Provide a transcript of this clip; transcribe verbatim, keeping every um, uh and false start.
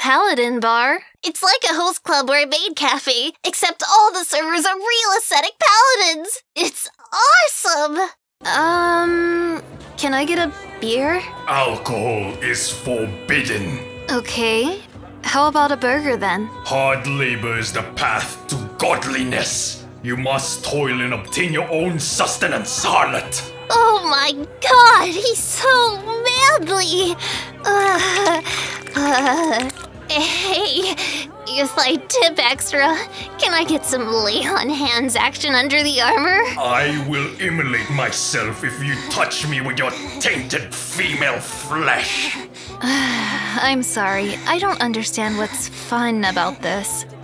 Paladin bar. It's like a host club or a maid cafe, except all the servers are real aesthetic paladins. It's awesome. Um, can I get a beer? Alcohol is forbidden. Okay. How about a burger then? Hard labor is the path to godliness. You must toil and obtain your own sustenance, harlot. Oh my god, he's so manly! Uh, uh, hey, if I tip extra, can I get some lay-on-hands action under the armor? I will immolate myself if you touch me with your tainted female flesh. I'm sorry, I don't understand what's fun about this.